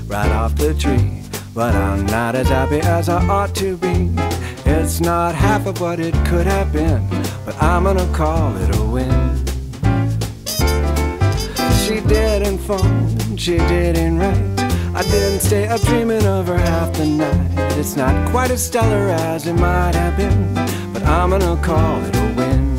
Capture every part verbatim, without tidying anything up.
right off the tree. But I'm not as happy as I ought to be. It's not half of what it could have been, but I'm gonna call it a win. She didn't phone, she didn't write. I didn't stay up dreaming of her half the night. It's not quite as stellar as it might have been, but I'm gonna call it a win.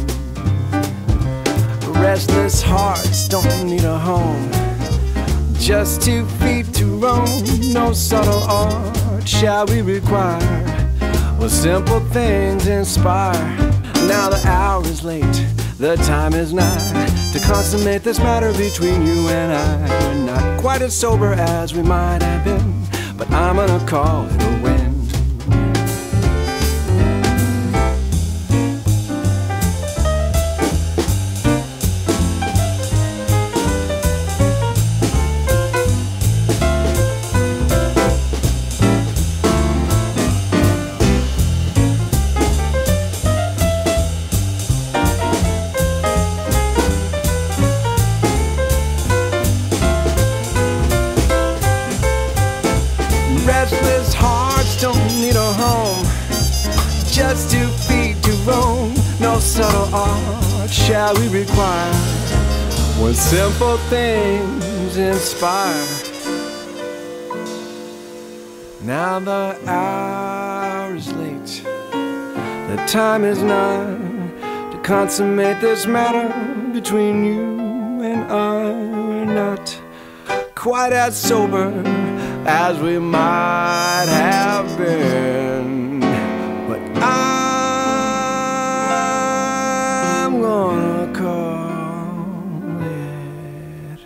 Restless hearts don't need a home, just two feet to roam. No subtle art shall we require, well, simple things inspire. Now the hour is late, the time is nigh to consummate this matter between you and I. We're not quite as sober as we might have been, but I'm gonna call it a win. Restless hearts don't need a home, just two feet to roam. No subtle art shall we require, when simple things inspire. Now the hour is late, the time is nigh to consummate this matter between you and I. We're not quite as sober as we might have been, but I'm gonna call it.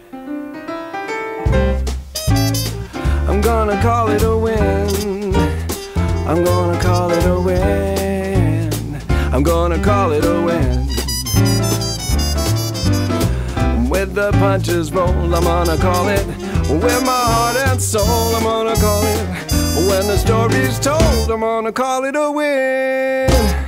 I'm gonna call it a win. I'm gonna call it a win. I'm gonna call it a win. With the punches roll, I'm gonna call it. With my heart and soul, I'm gonna call it. When the story's told, I'm gonna call it a win.